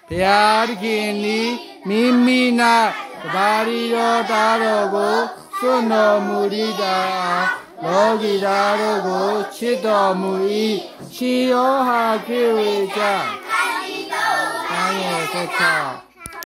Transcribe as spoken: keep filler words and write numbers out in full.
ဘုရားသခင်သည်မိမိ၌တပါးရီတော်သားတော်ကိုစွန့်တော်မူသည့်တိုင်အောင်လောကီသားတို့ကိုချစ်တော်မူ၏ရှိယောဟာကိဝေကြ Amen.